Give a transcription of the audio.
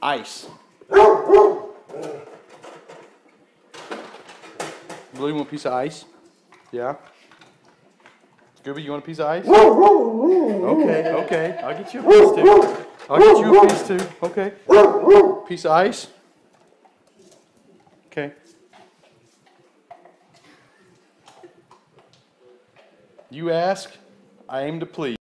Ice. Really want a piece of ice? Yeah? Scooby, you want a piece of ice? Okay, okay. I'll get you a piece too. I'll get you a piece too. Okay. Piece of ice? Okay. You ask, I aim to please.